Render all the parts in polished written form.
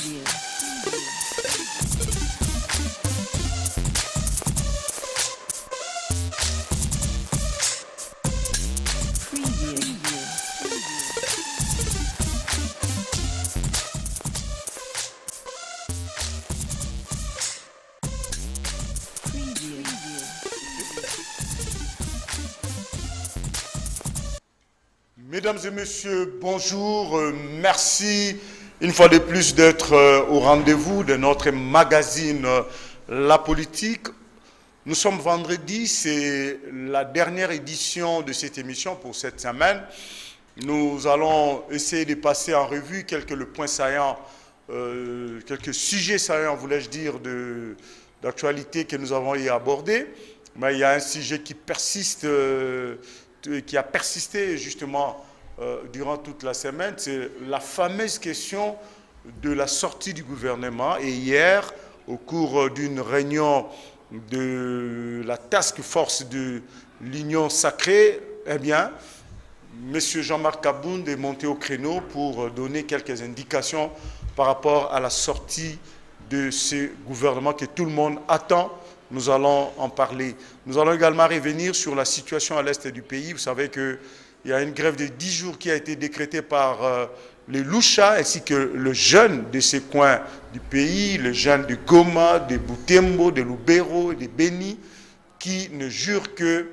Mesdames et messieurs, bonjour. Merci une fois de plus d'être au rendez-vous de notre magazine La Politique. Nous sommes vendredi, c'est la dernière édition de cette émission pour cette semaine. Nous allons essayer de passer en revue quelques points saillants, quelques sujets saillants, voulais-je dire, d'actualité que nous avons y abordé. Mais il y a un sujet qui persiste, qui a persisté justement durant toute la semaine, c'est la fameuse question de la sortie du gouvernement. Et hier, au cours d'une réunion de la task force de l'Union sacrée, eh bien, M. Jean-Marc Kabound est monté au créneau pour donner quelques indications par rapport à la sortie de ce gouvernement que tout le monde attend. Nous allons en parler. Nous allons également revenir sur la situation à l'est du pays. Vous savez qu'il y a une grève de 10 jours qui a été décrétée par les Loucha ainsi que le jeune de ces coins du pays, les jeunes de Goma, de Butembo, de Lubero et de Beni, qui ne jurent que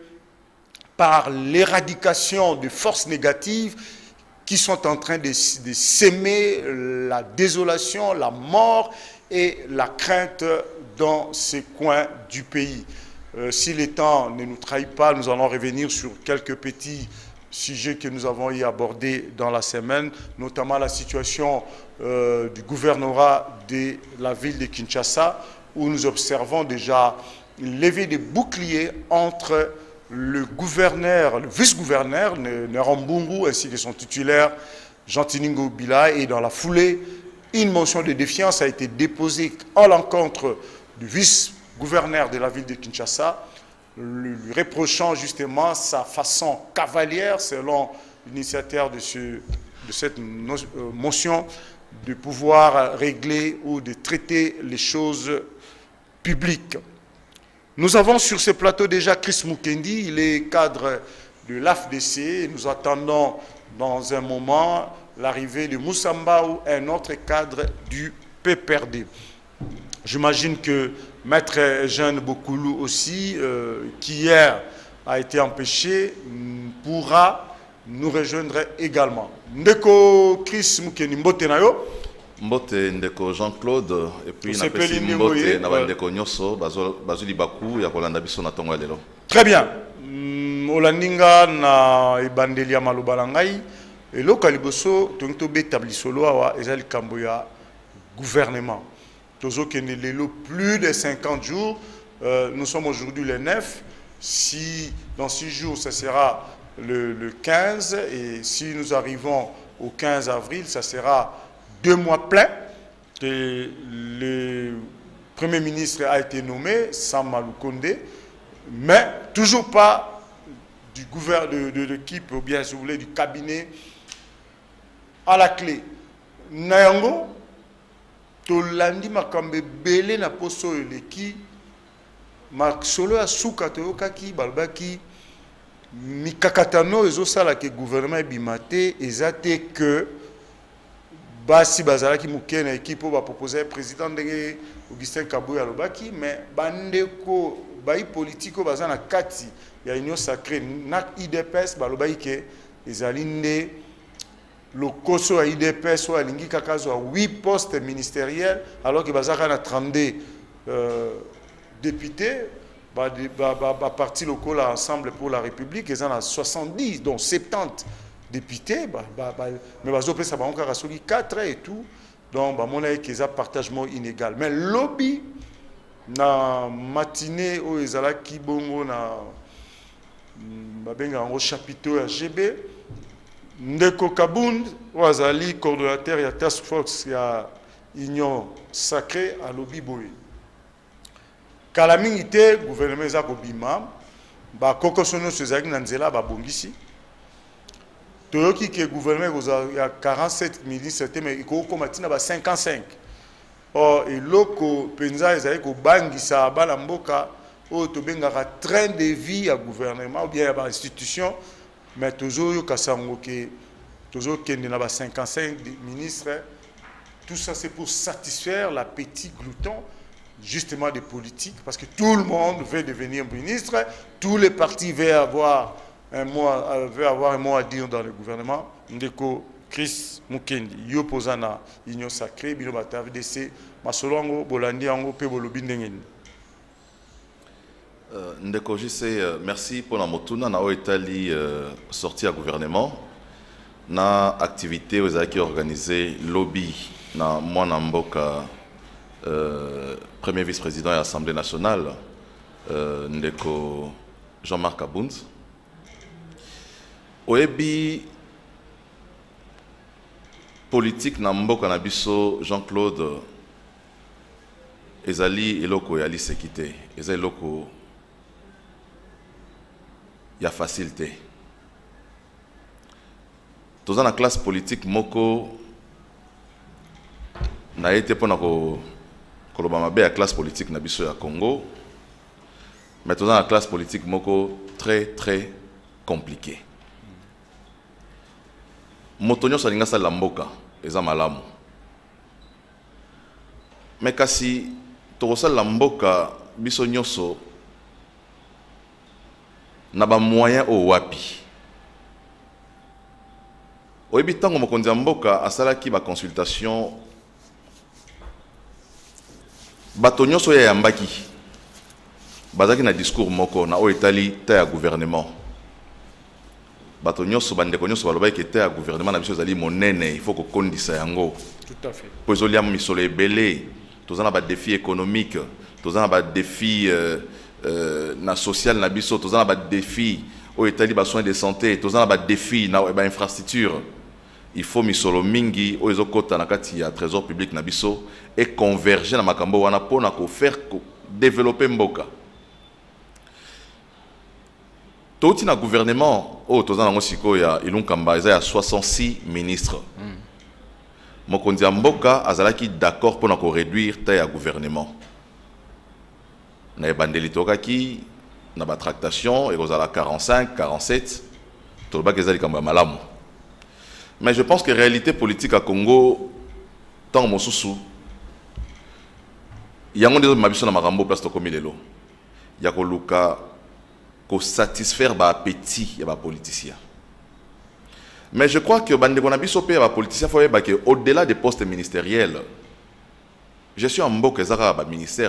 par l'éradication de forces négatives qui sont en train de s'aimer la désolation, la mort et la crainte dans ces coins du pays. Si le temps ne nous trahit pas, nous allons revenir sur quelques petits sujets que nous avons y abordés dans la semaine, notamment la situation du gouvernorat de la ville de Kinshasa, où nous observons déjà une levée de boucliers entre le gouverneur, le vice-gouverneur, Nerambungu, ainsi que son titulaire, Jean-Tiningo Bila, et dans la foulée, une motion de défiance a été déposée à l'encontre du vice-gouverneur de la ville de Kinshasa, lui reprochant justement sa façon cavalière, selon l'initiateur de cette motion, de pouvoir régler ou de traiter les choses publiques. Nous avons sur ce plateau déjà Chris Mukendi, il est cadre de l'AFDC. Nous attendons dans un moment l'arrivée de Moussamba, un autre cadre du PPRD. J'imagine que Maître Jeanne Bokoulou aussi, qui hier a été empêché, pourra nous rejoindre également. Ndeko Chris Mukendi, mbote na yo. Mbote ndeko Jean-Claude, et puis na pesi mbote na bandeko nyoso bazuli baku ya kolanda biso na tongo lelo. Très bien. Olandinga na ebandeli ya maloba na ngai eloko liboso tonto betabli solo awa ezali kambo ya gouvernement. Tozo kene lelo plus de 50 jours, nous sommes aujourd'hui le 9. Si dans 6 jours ça sera le 15 et si nous arrivons au 15 avril, ça sera 2 mois pleins que le Premier ministre a été nommé, Sam Maloukonde, mais toujours pas du gouvernement de l'équipe, ou bien si vous voulez du cabinet à la clé. Nayango, tolandi makambe belé na poso eleki, maksolo ya suka toyokaki balbaki mikakatano ezosala ke gouvernement ebimate ezate que basi bazalaki mukena ekipo ba proposer président ndenge Augustin Kabuya alobaki, mais bandeko bayi politiko bazana kati ya union sacrée na IDPS balobaki ke ezali nde lokoso ya IDPS wa lingi kakazo a 8 postes ministériels alors que bazaka na 32 députés parti local ensemble pour la République ils en a 70 dont 70 députés mais bazopé ça ba encore rasoki 4 et tout donc ba mona que ça partagement inégal mais lobby na matinée au ezalaki bongo na babenga ngo chapiteau ya GB Ndeko Kabound wazali coordonnateur ya task force ya union sacrée à lobby boy kala mingi te gouvernement za kobima ba kokosono sezaki na nzela ba bongisi toyoki ke gouvernement ya 47 ministres mais iko komatina ba 55 Or, et loko penza ezali ko bangisa bana mboka o to bengaka train de vie à gouvernement ou bien à institution, mais toujours yo kasango ke toujours kende na ba 55 ministres. Tout ça c'est pour satisfaire l'appétit glouton justement des politiques, parce que tout le monde veut devenir ministre, tous les partis veulent avoir un mot à dire dans le gouvernement. Ndeko Chris Mukendi, yo posana union sacrée, bino batav DC, masolongo bolandi ango pe bolobi ndengeni. Ndeko JC, merci pour la motuna na oetali sortie à gouvernement na activité aux qui organisé lobby na mwana mboka premier vice-président de l'Assemblée nationale Ndeko Jean-Marc Abounz. Oebi politique na mboka na biso Jean-Claude ezali eloko ya lisekité, ezali eloko ya facilité. Dans la classe politique moko na été pour nako kolobama be la classe politique na biso ya Congo, mais dans la classe politique moko très compliqué. Motonyo salinga sa lamboka eza malamu. Mais kasi torosa lamboka biso nyoso na ba moyen o wapi. Oyebi tango mokonzi ya mboka asalaki ba consultation bato nyonso ya yambaki bazaki na discours moko na o etali ta ya gouvernement. Bato nyonso bandeko nyonso balobaki ke ta ya gouvernement na biso ezali monene, il faut ko kondisa yango. Tout à fait. Po ezolia misolo ebele, tozana ba défi économique, tozana ba défi na social na biso, tozana ba défi o etali ba soins de santé, tozana ba défi na ba infrastructure. Il faut misolo mingi o ezokota na kati ya trésor public na biso et converger na makambo wana pona ko faire développer mboka. Toti na gouvernement o tozana ngo siko ya ilunkamba eza ya 66 ministres. Mokonzi ya mboka azalaki d'accord pona ko réduire ta ya gouvernement. Na ebandeli tokaki na ba tractation et kozala 45, 47 tolba kezali kamba malamu. Mais je pense que la réalité politique à Congo, tant mon sous, il y a des gens qui ont place comme il est là. Il y a des satisfaire l'appétit des politiciens. Mais je crois que les politiciens, au-delà des postes ministériels, je suis en Mboka, ils ont un ministère,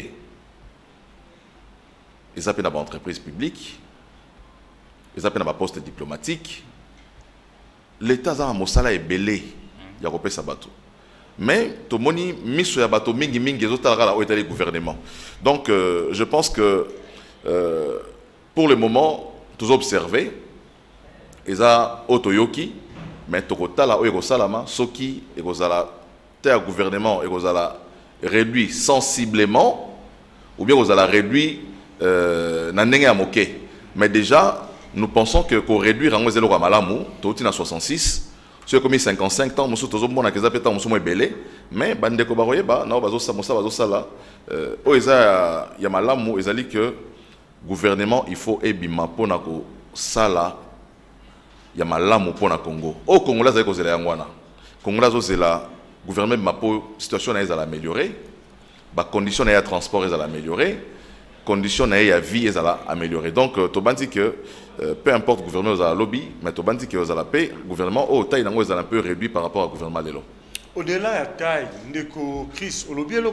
ils ont une entreprise publique, ils ont un poste diplomatique. L'État a un est belé, il y a un sabato. Mais tout le monde mis sur bateau mingi mingi les gouvernement. Donc je pense que pour le moment, tous observer, ils ont autoyoki, mais tout le monde est salama, soki et le gouvernement est réduit sensiblement, ou bien ils ont réduit n'anenge à moquer. Mais déjà nous pensons que pour réduire en zéro à malamu, tout est à 66, ceux qui ont 55 ans, nous sommes tous bons à qu'ils appellent nous sommes belés, mais bande ko baroye ba na bazo sala o eza ya malamu ezali que gouvernement il faut ebima pona ko sala ya malamu pona Congo. Au Congo là zali ko zela yangwana. Congo là zo zela gouvernement mapo situation na ezala améliorer, ba condition na ya transport ezala améliorer, condition na ya vie ezala améliorer. Donc to bandi que peu importe le gouvernement a lobby, mais tout le monde dit que le gouvernement est un peu réduit par rapport au gouvernement. Au-delà de la taille, Ndeko Chris, au lobby,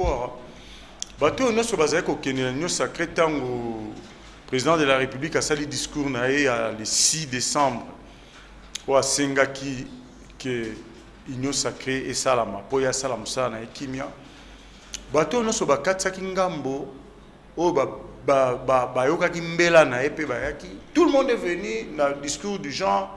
le président de la République a sali discours le 6 décembre au Sengaki que l'Union sacrée et Salama, Poya Salamsa na Kimia. Bato no so bakatsa kingambo o tout le monde est venu dans le discours du genre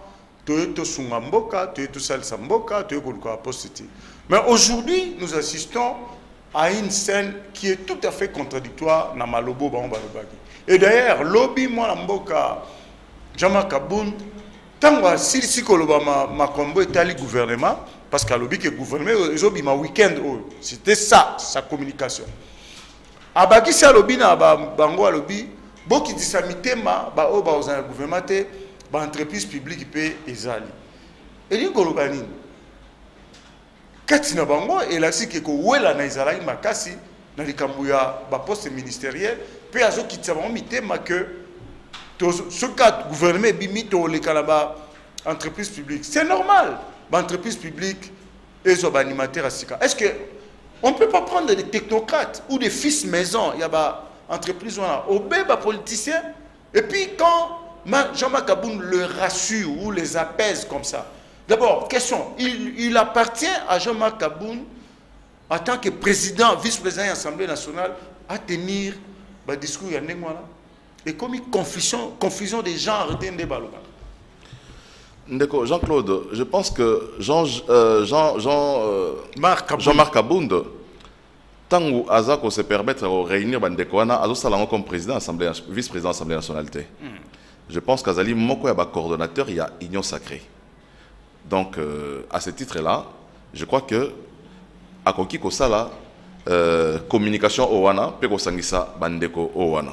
mais aujourd'hui nous assistons à une scène qui est tout à fait contradictoire dans Malobo. Et d'ailleurs lobby moi mboka Jean-Marc Abounz tant que si Koloba Makombo est allé gouvernement parce qu'à l'objet que le gouvernement, ils ont un week-end, c'était ça, sa communication. Abaki si à l'objet, bango à l'objet, beaucoup qui disent mitema, au gouvernement, entreprise publique peut ezali. Et les Golobani, Katina bango, et là si que ouela na ezali makasi, dans les Kambouya, poste ministériel, puis à ceux qui disent mitema que ce cas gouvernement bimito les Kalaba entreprise publique, c'est normal. Entreprise publique et les animateurs à Sika. Est-ce qu'on ne peut pas prendre des technocrates ou des fils maison, il y a des entreprises, au bébé politicien, et puis quand Jean-Marc Aboun le rassure ou les apaise comme ça. D'abord, question, il appartient à Jean-Marc Aboun en tant que président, vice-président de l'Assemblée nationale à tenir le discours et comme une confusion des genres d'un débat. Jean-Claude, je pense que Jean-Marc Abound, tant que Azako se permettre de réunir Bandekoana, Azo comme président, vice-président de l'Assemblée nationale. Je pense qu'Azali Moko est coordonnateur, il y a Union Sacrée. Donc, à ce titre-là, je crois que à Koki Kosala, communication Owana, Peko Sangisa Bandeko Owana.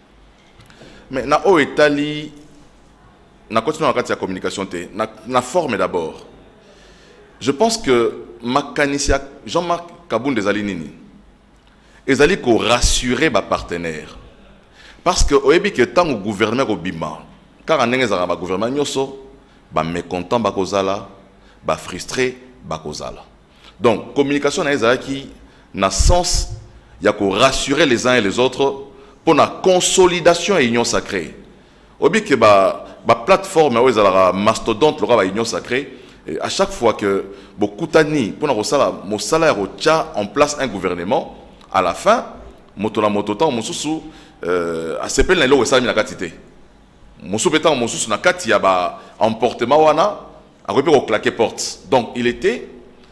Mais na o Italie, na continue dans la communication, na forme d'abord. Je pense que Jean-Marc Kaboun des Alinini, ils allaient rassurer les partenaires. Parce que au que tant que gouvernement au Bima, car en English le gouvernement nyoso, ba mécontent ba kozala, ba frustré ba kozala. Donc communication na qui na sens il y a qu'on rassurer les uns et les autres pour la consolidation et union sacrée. Au que ba plateforme où ils ont mastodonte le union sacrée et à chaque fois que beaucoup tani pour na rosala mo salaire en place un gouvernement à la fin motola motota mosusu a sepel na lo sala na katité mosusu betan mosusu na kati ya ba emportement wana a repéré au claquer porte. Donc il était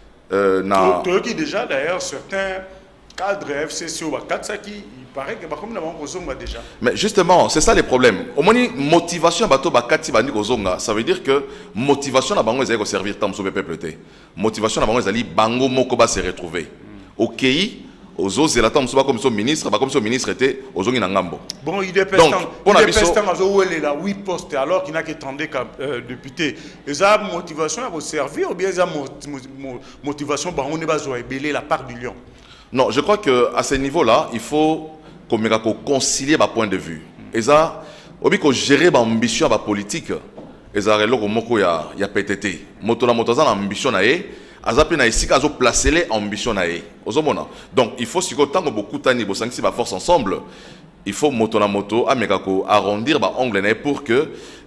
na qui déjà d'ailleurs certains cadres FCC ou Katsaki, il paraît que comme nous avons déjà. Mais justement, c'est ça les problèmes. Au moins motivation bato bakati bandi kozonga, ça veut dire que motivation na bango ezali ko servir tam so peuple té. Motivation na bango ezali bango moko ba se retrouver. OK, aux autres zelatam so ba comme son ministre, ba comme son ministre était aux na ngambo. Bon, il dépend pour la biso où elle est là 8 postes alors qu'il n'a que 32 députés. Et ça motivation à servir ou bien ça motivation bango ne ba zo ébélé la part du lion. Non, je crois qu'à ce niveau-là, il faut concilier ma point de vue. Et ça, il faut gérer ma ambition à politique. Et ça, il y a PTT. Motola motoza ambition na e, azape na ici kazo placer les ambitions na e. Donc il faut si tant que beaucoup tani bo sanksi ba force ensemble, il faut motola moto amekako arrondir ba angle na pour que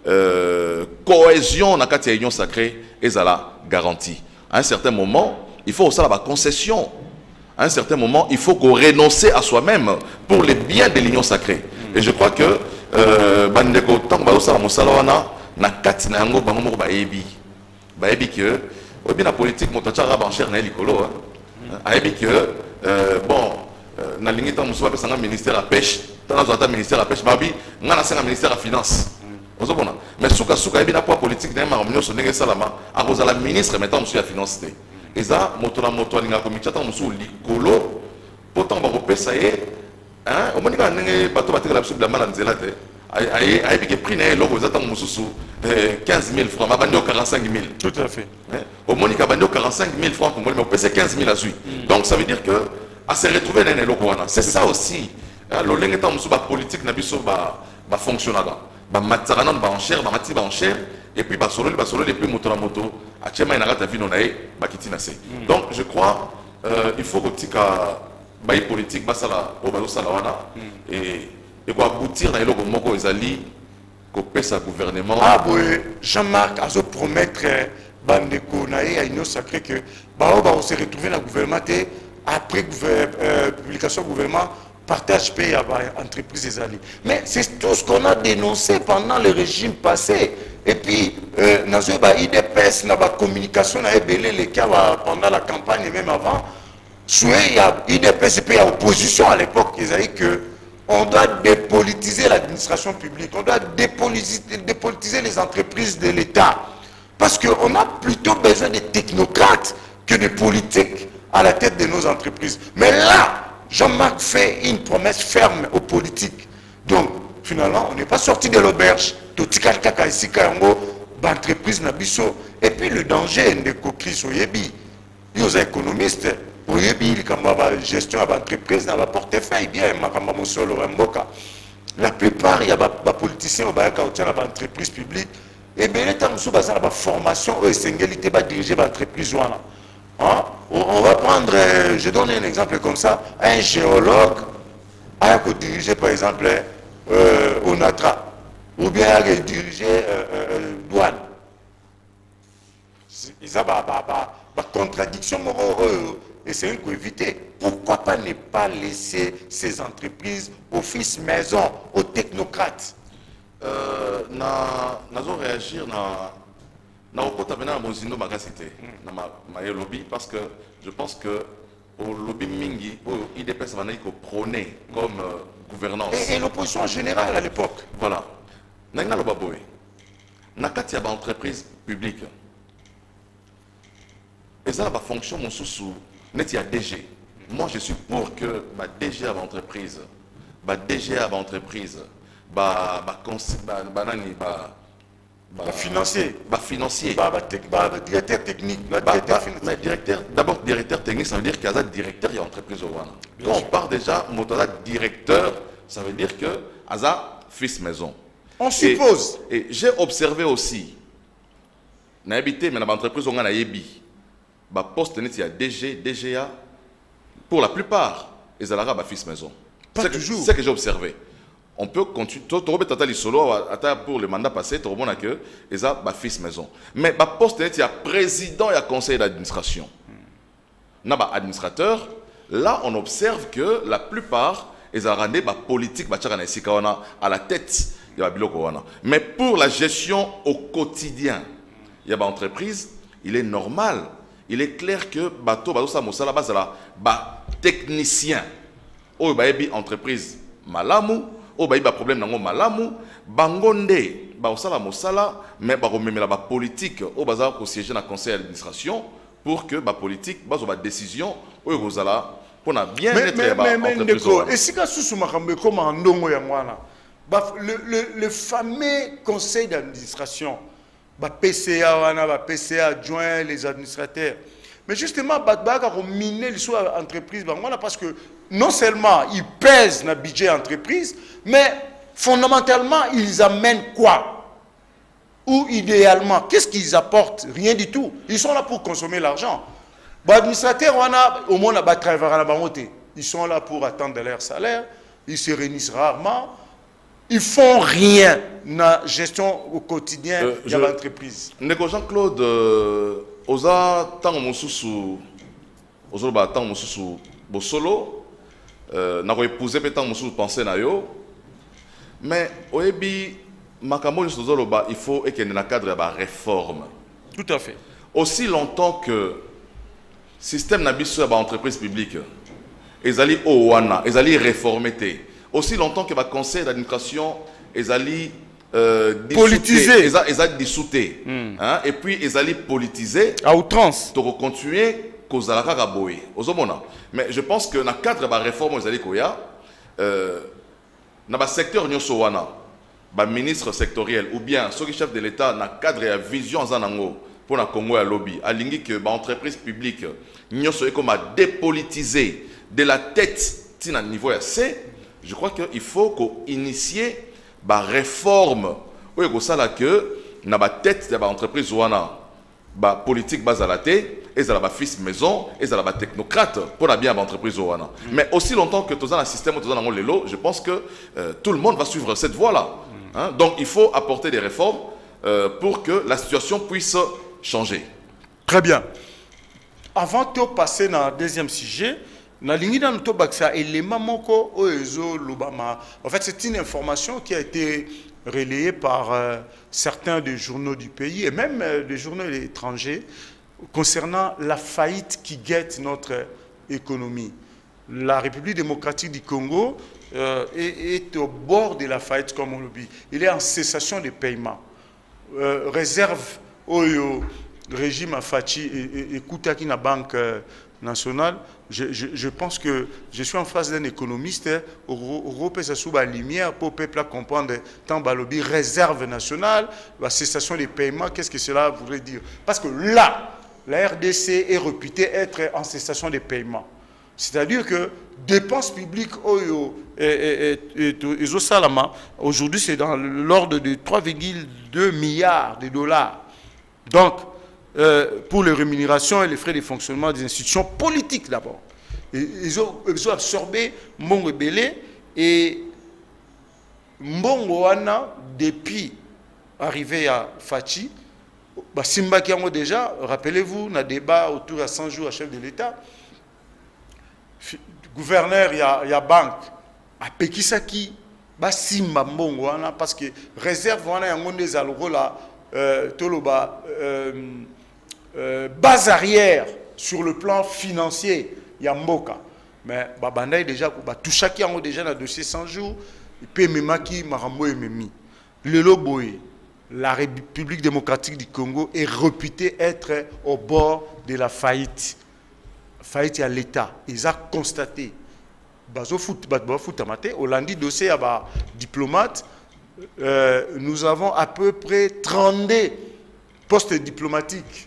cohésion na kati ya union sacrée ezala garantie. À un certain moment, il faut aussi la concession. À un certain moment, il faut qu'on renonce à soi-même pour le bien de l'union sacrée. Et je crois que bandeko tant que ça mosalawana na kati na yango bango moko baebi que obi na politique motacha rabancher na likolo aebi que bon na lingi tant musuba pesanga ministère à pêche tant na ministère à pêche babi ngana senga ministère à finance ozobona mais suka ebi na poids politique na ma nyonso ndenge salama akoza la ministre mettant musu ya finance te. Et ça, moto alinga komichata musu likolo pourtant ba kopesa ye hein au moni ka ndenge bato bateka la biso bila mala nzela te ay piqué prix na loko zata mususu 15 000 francs ma bandi 45 000 tout à fait au moni ka bandi 45 000 francs pour moi mais opesa 15 000 à suite donc ça veut dire que à se retrouver dans loko wana c'est ça aussi lo lenge ta musu ba politique na biso ba fonctionnera ba matsarana ba enchère ba mati ba enchère et puis basolo et puis moto la moto actuellement il n'a pas vu non donc je crois il faut que tika ba politique basala au bazo salawana et quoi aboutir dans le moko ezali ko pesa gouvernement Jean-Marc a promettre bandeko na à union sacrée que ba va se retrouver dans le gouvernement après publication gouvernement partage paye à l'entreprise des alliés. Mais c'est tout ce qu'on a dénoncé pendant le régime passé. Et puis, dans l'IDPS, dans la communication, les cas pendant la campagne et même avant, il y a l'IDPS et l'opposition opposition à l'époque, ils ont dit qu'on doit dépolitiser l'administration publique, on doit dépolitiser les entreprises de l'État. Parce qu'on a plutôt besoin de technocrates que de politiques à la tête de nos entreprises. Mais là, Jean-Marc fait une promesse ferme aux politiques. Donc, finalement, on n'est pas sorti de l'auberge. Et puis le danger de crise, les économistes, la gestion de l'entreprise, dans le portefeuille, bien, la plupart, il y a des politiciens qui ont une entreprise publique. Et bien, il y a une formation et singulité pour diriger l'entreprise. On va prendre, je donne un exemple comme ça, un géologue a dirigé par exemple ONATRA ou bien a dirigé douane. Il y a des contradictions et c'est un coup éviter. Pourquoi pas ne pas laisser ces entreprises office maison aux technocrates? Nous réagir parce que je pense que au lobby mingi, il des personnes qui prôner comme gouvernance. Et l'opposition générale à l'époque. Voilà. Nanga lo baboy. Nakati ba entreprise publique. Et ça la fonction mon sous net il y a DG. Moi je suis pour que ba DG à entreprise, ba DG à entreprise, financier. Financier. Directeur technique. Mais d'abord, directeur technique, ça veut dire qu'il y a un directeur et entreprise au Wana. Quand on part déjà, directeur, ça veut dire que Aza fils maison. On suppose. Et j'ai observé aussi, na habité, mais dans l'entreprise, on a yebi. Poste net, il y a DG, DGA. Pour la plupart, ils ont la fils maison. Pas toujours. C'est ce que j'ai observé. On peut continuer. Pour le mandat passé, tu as que ils ont fils maison. Mais poste net, il y a président et conseil d'administration. Il y a administrateur. Là, on observe que la plupart, ils ont rendu politique à la tête. Mais pour la gestion au quotidien, il y a une entreprise, il est normal, il est clair que bateau technicien, entreprise malamu, problème nango malamu, bangonde osala mosala, mais la politique au bazar au siège dans le conseil d'administration pour que la politique base la décision pour bien être et si le fameux conseil d'administration, PCA, PCA adjoint, les administrateurs. Mais justement, ils miner l'entreprise parce que non seulement ils pèsent dans le budget d'entreprise, mais fondamentalement, ils amènent quoi? Ou idéalement, qu'est-ce qu'ils apportent? Rien du tout. Ils sont là pour consommer l'argent. Les administrateurs, au moins, ils sont là pour attendre leur salaire, ils se réunissent rarement. Ils font rien dans la gestion au quotidien de l'entreprise. Jean-Claude, oza tango mosusu ozoloba tango mosusu bosolo na ko épouser pe tango mosusu penser na yo, mais oyebi makambo nyonso ozoloba il faut ekende na cadre ya réforme. Tout à fait. Aussi longtemps que système na biso ya entreprise publique ezali owana ezali réformé te, aussi longtemps que le conseil d'administration est politisé, dissouté, et puis ils allaient politiser à outrance. Pour continuer cause à la boy. Mais je pense que dans le cadre de la réforme ils allaient koya, dans le secteur nyosowana, le ministre sectoriel ou bien ceux qui chef de l'État dans le cadre de la vision zanango pour la Congo et lobby, à l'ingi que l'entreprise publique nyoso comme à dépolitiser de la tête à niveau C. Je crois qu'il faut qu'on initie la réforme. Oui, c'est ça que dans la tête de l'entreprise la politique base à la tête, et ça la fils maison, et ça la technocrate pour la bien l'entreprise. Mais aussi longtemps que tout ça un système, je pense que tout le monde va suivre cette voie-là. Donc il faut apporter des réformes pour que la situation puisse changer. Très bien. Avant de passer dans le deuxième sujet, en fait, c'est une information qui a été relayée par certains des journaux du pays et même des journaux étrangers concernant la faillite qui guette notre économie. La République démocratique du Congo est au bord de la faillite, comme on le dit. Il est en cessation de paiement. Réserve oyo régime Fachi et Koutaki na banque nationale, je pense que je suis en face d'un économiste européen sous la lumière pour le peuple comprendre tant balobi réserve nationale, la cessation des paiements, qu'est-ce que cela voudrait dire? Parce que là, la RDC est réputée être en cessation des paiements. C'est-à-dire que dépenses publiques aujourd'hui c'est dans l'ordre de 3,2 milliards de dollars. Donc, pour les rémunérations et les frais de fonctionnement des institutions politiques d'abord. Ils ont absorbé Mbongo Ebele et Mbongo Wana depuis arrivé à Fachi. Simba qui a déjà, rappelez-vous, on a débat autour de 100 jours à chef de l'État. Gouverneur, il y a banque. À Pekisaki, Simba Mbongo Wana parce que réserve Wana y a des algos là. Base arrière sur le plan financier, il y a Mboka. Mais Babanda est déjà, tout chacun a déjà un dossier 100 jours, il peut même qui Marambo et Memi. Le Loboé, la République démocratique du Congo est réputée être au bord de la faillite. Faillite à l'État. Ils ont constaté. Au lundi, dossier à diplomate. Nous avons à peu près 32 postes diplomatiques,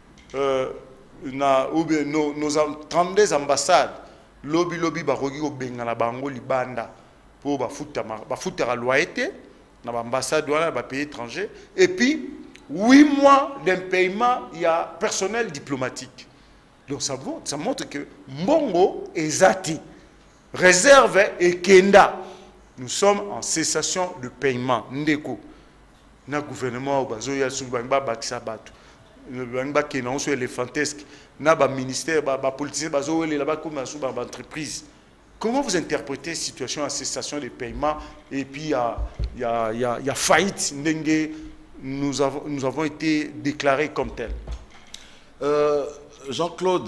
nos 32 ambassades, lobby barogi au Bengala Bango Libanda pour bafuta la loyauté, dans l'ambassade dans les pays étrangers, et puis 8 mois d'impaiement, il y a personnel diplomatique. Donc ça montre que Mbongo est zati, réserve et Kenda. Nous sommes en cessation de paiement. Ndeko. Na gouvernement au bazo ya subanga bakisa batu. Le banga qui non sur éléphantesque. Na ba ministère ba politicien bazo les là-bas comme sous ba entreprise. Comment vous interprétez la situation en cessation de paiement et puis il y a faillite ndenge nous avons été déclarés comme tel. Jean-Claude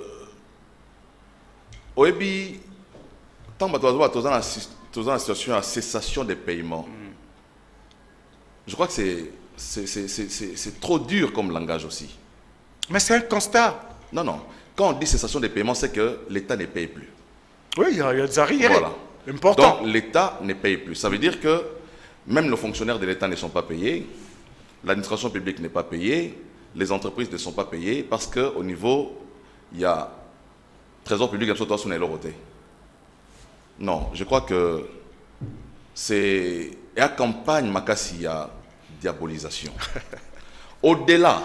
Oebi tant que dans la situation à cessation des paiements. Je crois que c'est trop dur comme langage aussi. Mais c'est un constat. Non, non. Quand on dit cessation des paiements, c'est que l'État ne paye plus. Oui, il y a des arriérés. Voilà. Important. Donc l'État ne paye plus. Ça veut dire que même les fonctionnaires de l'État ne sont pas payés, l'administration publique n'est pas payée, les entreprises ne sont pas payées parce qu'au niveau, il y a Trésor public qui est sur les lots. Non, je crois que c'est la campagne Makassi à diabolisation. Au-delà,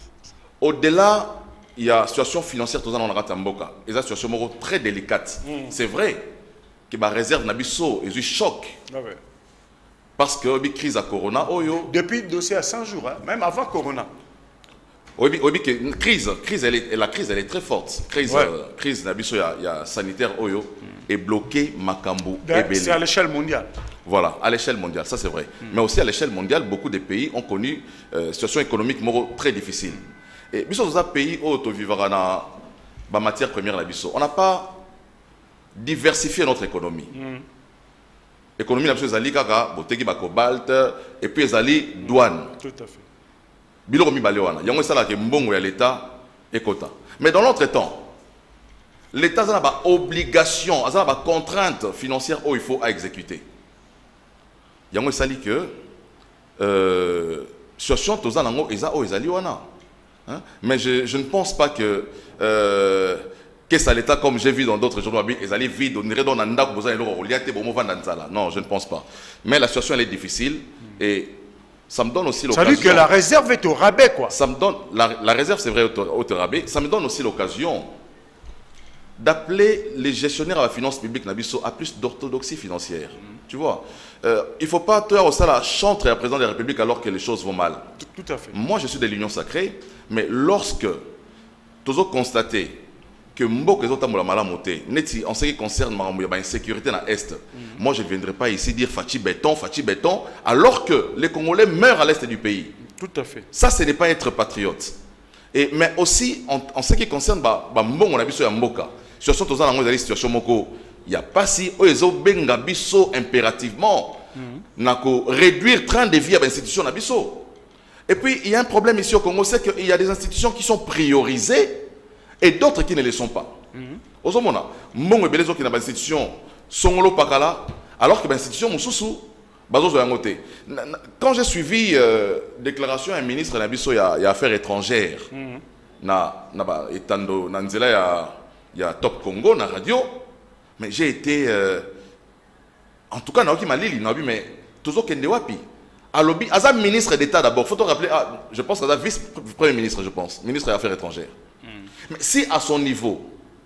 il y a une situation financière dans le Ratamboka. Et une situation très délicate. C'est vrai que la réserve Nabiso est un choc. Parce que la crise à Corona, depuis le dossier à 100 jours, hein, même avant Corona. La crise elle est très forte. Crise Nabiso sanitaire est bloquée Makambu. C'est à l'échelle mondiale. Voilà, à l'échelle mondiale, ça c'est vrai. Mais aussi à l'échelle mondiale, beaucoup de pays ont connu une situation économique très difficile. Et dans un pays où on vit dans la matière première, on n'a pas diversifié notre économie. L'économie, c'est ali kaka, boteki ba cobalt, et puis les douane. Tout à fait. Biloko mibale wana. Yango sala ke mbongo ya l'État ekota. Mais dans l'autre temps, l'État a une obligation, a une contrainte financière où il faut exécuter. Yango sali que situation toza nango eza o ezali wana. Mais je ne pense pas que ça l'État, comme j'ai vu dans d'autres journaux, ils allaient vide, on irait dans un endroit où non, je ne pense pas. Mais la situation elle est difficile et ça me donne aussi l'occasion. Ça veut dire que la réserve est au rabais, quoi. Ça me donne, la réserve, c'est vrai, au rabais. Ça me donne aussi l'occasion d'appeler les gestionnaires à la finance publique à plus d'orthodoxie financière. Tu vois, il ne faut pas toi au la chantre à la présidente de la République alors que les choses vont mal. Tout à fait. Moi, je suis de l'Union sacrée, mais lorsque tu as constaté que Mbok est en ce qui concerne l'insécurité dans l'Est, moi je ne viendrai pas ici dire Fachi béton, alors que les Congolais meurent à l'Est du pays. Tout à fait. Ça, ce n'est pas être patriote. Mais aussi, en ce qui concerne Mbok, on a vu sur Mboka. Situation dans la situation Moko, il n'y a pas si Oezo Benga Bisso impérativement, réduire train de vie à l'institution Nabiso. Et puis, il y a un problème ici au Congo, c'est qu'il y a des institutions qui sont priorisées et d'autres qui ne le sont pas. Aux hommes, mon qui n'a pas d'institution, sont pakala, alors que l'institution, mon sous quand j'ai suivi déclaration d'un ministre de la Affaires étrangères, il y a Top Congo, na radio, mais j'ai été, en tout cas, mais toujours Kendewapi. Alobi, Azam ministre d'État d'abord, il faut te rappeler, je pense que vice-premier ministre, je pense, ministre des Affaires étrangères. Mais si à son niveau,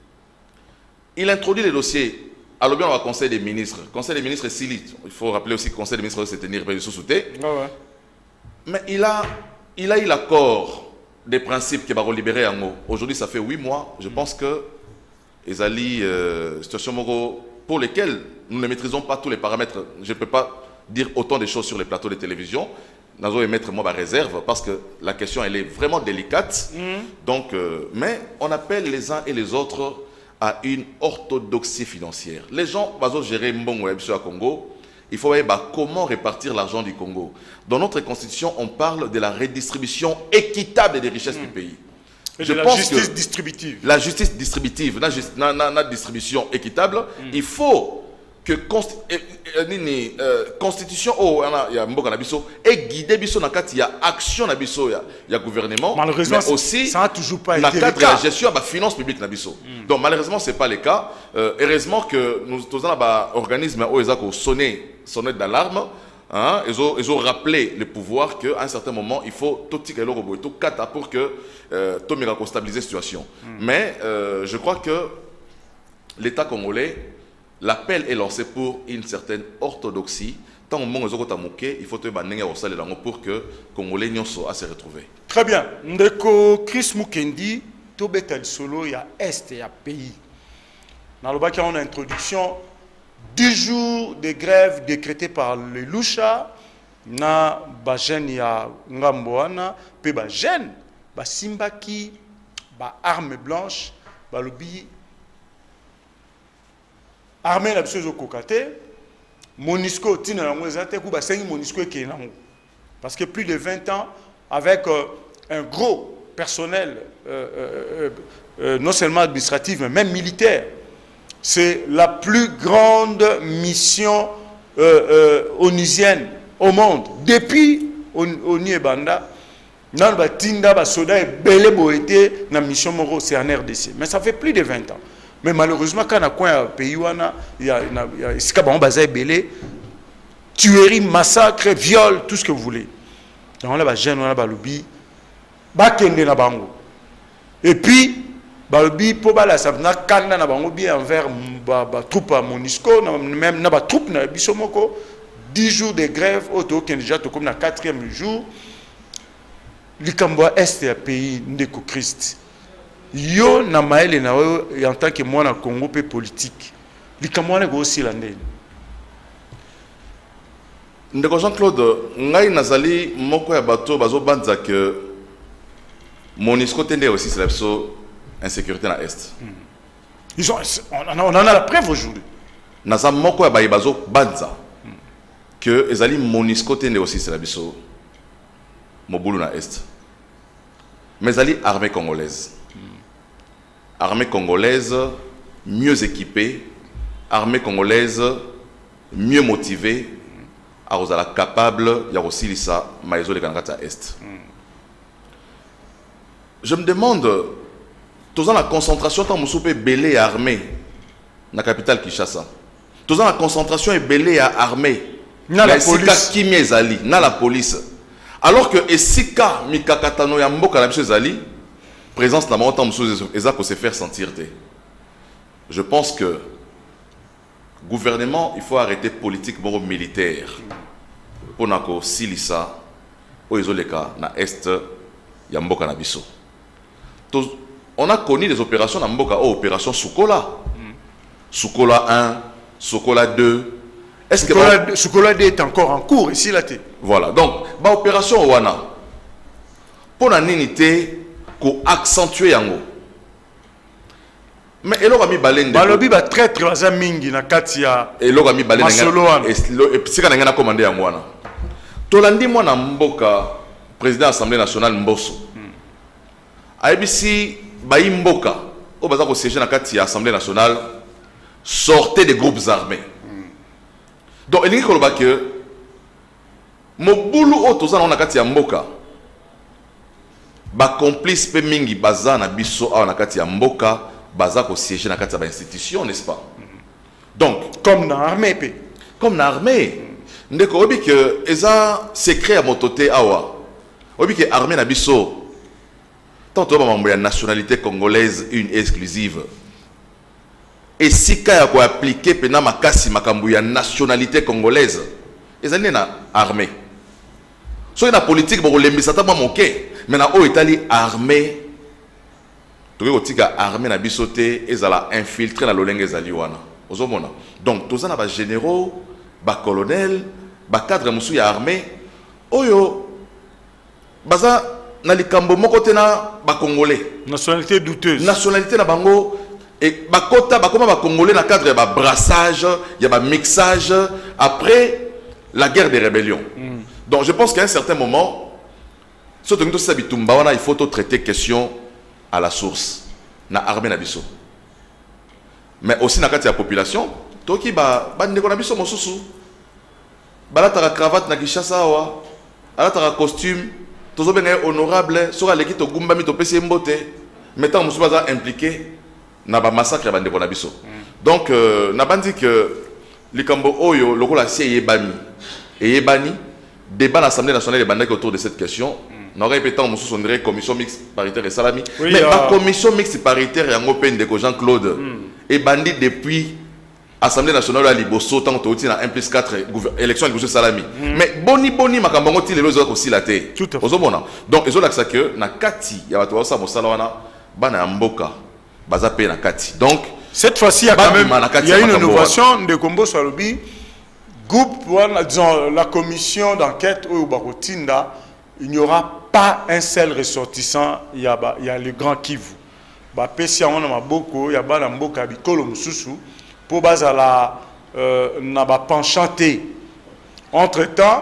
il introduit les dossiers, Alobi on va conseil des ministres Sili, il faut rappeler aussi que le conseil des ministres se tenir sous-souté. Mais il a eu l'accord des principes qui va libérer en haut. Aujourd'hui, ça fait 8 mois, je pense que les alliés, situation pour lesquelles nous ne maîtrisons pas tous les paramètres, je ne peux pas dire autant de choses sur les plateaux de télévision. Nous allons émettre moi ma réserve parce que la question elle est vraiment délicate. Donc, mais on appelle les uns et les autres à une orthodoxie financière. Les gens vont gérer Mbongo et à Congo. Il faut voir comment répartir l'argent du Congo. Dans notre constitution, on parle de la redistribution équitable des richesses du pays. Je pense la justice distributive. La justice distributive, la distribution équitable, il faut que constitution et guider biso na kati ya action na biso ya gouvernement, malheureusement mais aussi ça n'a toujours pas été le cas. La gestion de la finance publique na biso. Donc malheureusement c'est pas le cas. Heureusement que nous avons un organisme qui sonné d'alarme. Hein, ils ont rappelé le pouvoir qu'à un certain moment il faut tout kata pour que tout stabiliser la situation. Mais je crois que l'État congolais, l'appel est lancé pour une certaine orthodoxie. Tant que il faut pour que les Congolais se retrouver. Très bien. Ndeko Chris Mukendi, Tobeta Solo, il y a Est, il y a pays. Dans le bac, on a une introduction 10 jours de grève décrétés par les Loucha. Na bajen ya Ngamboana, pe bajen, ba Simbaki, ba arme blanche, ba lobi. Armée la biso kokate, Monisco tina na ngozate ku ba sengi Monisco ke nango. Parce que plus de 20 ans avec un gros personnel non seulement administratif mais même militaire. C'est la plus grande mission onusienne au monde. Depuis Oniebanda, nan ba tinda ba soda e belé boete na mission moro c'est en RDC. Mais ça fait plus de 20 ans. Mais malheureusement, quand on a un pays, il y a tuerie, massacre, viol, tout ce que vous voulez. Donc on a des jeunes, on a des lobbies, et puis, balobi pour la savna kanda na bango bien envers troupe à Monisco, même na troupe na bisomoko 10 jours de grève, auto qui déjà comme na 4e jour, Likamboa Est est un pays ndeko Christ. Yo na maele na en tant que moi na Congo pe politique. Likamboa na go aussi landé. Ndeko Jean-Claude, ngai nazali moko ya bato bazo banza que Monisco tende aussi c'est la insécurité na Est. On en a la preuve aujourd'hui. Naza moko ya bazo banza que ezali Monisco tende aussi c'est la mobulu na Est. Mais ezali armée congolaise. Armée congolaise mieux équipée, armée congolaise mieux motivée, arozala capable ya kosilisa maezo de kanakata Est. Je me demande, tous la concentration tant moussoupé belé armée na capitale Kinshasa. Tous la concentration est belé à armée. Na la police qui miezali, na la police. Alors que esika mikakatano ya mboka na biso ezali, présence na montant moussoupé ezako se faire sentir te. Je pense que gouvernement, il faut arrêter politique militaire pour nako silisa o ezoleka na Est ya mboka na biso. On a connu des opérations dans Mboka, opération Soukola. Soukola 1, Soukola 2. Est-ce que Soukola 2 est encore en cours ici là. Voilà. Donc, opération Wana. Pour la ninité, pour accentuer yango. Mais il a mis baleine. Balobi ba traître waza mingi na katia. Il a mis baleine. Et si kana ngana commandé à Mwana. Tolandi mwana Mboka président de l'Assemblée nationale Mbosso. ABC Bayi Mboka, au bazar au siège dans l'Assemblée nationale, sortez des groupes armés. Donc, il y a que Mobulu Otoza na kati ya Mboka, ba complice pe mingi baza na biso a na kati ya Mboka, baza ko siéger na kati ya ba institution, n'est-ce pas? Donc, comme dans l'armée pe. Comme dans l'armée. Ndeko obi que eza secret à mototé awa. Obi que armée na biso. Tant to ba mambo ya nationalité congolaise une exclusive. Et si kaya ko appliquer pena makasi makambo ya nationalité congolaise. Ezali na armée. So na politique bo lembisa ta ba moké. Mais na o Italie armée. To ko tika armée na biso te ezala infiltré na lolenge ezali wana. Ozomona. Donc tous na ba généraux, ba colonel, ba cadre musu ya armée oyo baza na likambo moko te na ba congolais. Nationalité douteuse. Nationalité na bango et ba kota ba koma ba congolais na cadre ya ba brassage, ya ba mixage après la guerre des rébellions. Donc je pense qu'à un certain moment surtout que Sabitumba wana il faut traiter question à la source na armée na biso. Mais aussi na kati ya population toki ba ndeko na biso mosusu balataka cravate na Kinshasa wa alataka costume tozo benga honorable sora leki to gumba mi to pesi mbote mettant mosusu baza impliqué na ba massacre ba ndeko na biso. Donc na bandi que likambo oyo lokola sie yebani et yebani débat à l'Assemblée nationale et bandaki autour de cette question. N'aurait pas tant mosusu on dirait commission mixte paritaire et salami. Oui, mais la commission mixte paritaire et en open de Jean-Claude et bandit depuis Assemblée nationale à Liboso tant que tu as 1 plus 4 élection de Salami. Mais boni makambango ti les autres aussi la terre. Tout à fait. Donc ils ont l'accès que na kati ya bato sa mosala wana bana mboka baza pe na kati. Donc cette fois-ci il y a une innovation de Kombo Salobi groupe disons la commission d'enquête au Barotinda, il n'y aura pas un seul ressortissant, il y a le Grand Kivu. Ba pesia wana maboko ya bana mboka bikolo mususu pour bazala na ba penchanté. Entre-temps,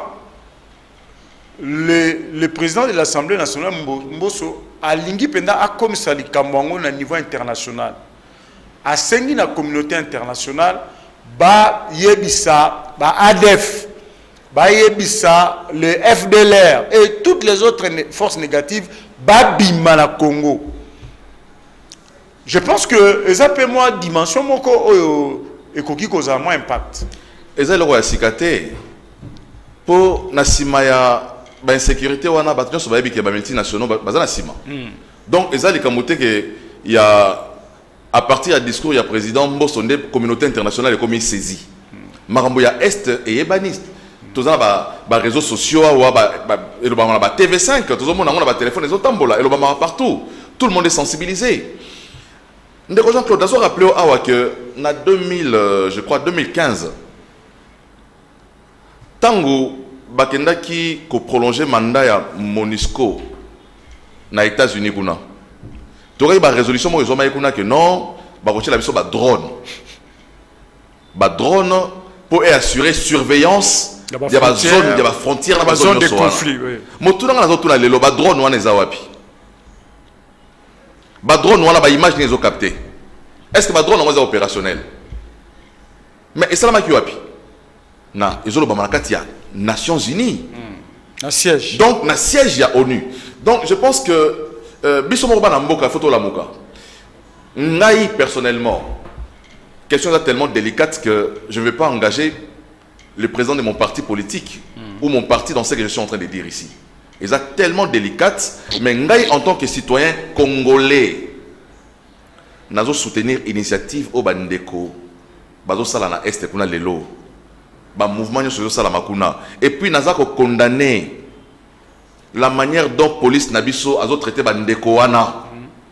le président de l'Assemblée nationale Mbosso alingi penda a comme ça likambango na niveau international. A sengi na communauté internationale ba yebisa ba ADF ba yebisa le FDLR et toutes les autres forces négatives ba bima na Congo. Je pense que les moi dimension moko ekoki koza moins impact. Eza le roi sikate pour nasima ya ba insécurité wana batonyo so ba yebi ke ba multinationaux baza na sima. Donc eza le kamote que il y a à partir du discours il y a président Mbosso de communauté internationale comme saisie. Marambo ya est et yebaniste. Tous ba réseaux sociaux ou ba TV5, tous le monde a ba téléphone les autres tambola et le ba partout. Tout le monde est sensibilisé. Ndeko Jean-Claude Dazo rappelé awa que na 2015 tango bakendaki ko prolonger mandat ya MONUSCO na États-Unis kuna. Touré ba résolution mo ezoma kuna que non ba kochela biso ba drone pour assurer surveillance ya ba zone ya ba frontière na ba zone de conflit. Motuna na zotuna lelo ba drone wana eza wapi? Ba drone wana ba image les ont capté. Est-ce que ba drone wana opérationnel? Mais et ça la wapi? Na ezolo ba manakati ya Nations Unies. Na siège. Donc na siège ya ONU. Donc je pense que biso mo bana mboka photo la moka. Ngai personnellement question est tellement délicate que je ne vais pas engager le président de mon parti politique ou mon parti dans ce que je suis en train de dire ici. C'est tellement délicate, mais ngai en tant que citoyen congolais, nazo soutenir initiative au bandeko, bazo sala na est kuna lelo, ba mouvement nyoso sala makuna, et puis nazako condamner la manière dont police nabiso azo traité bandeko wana.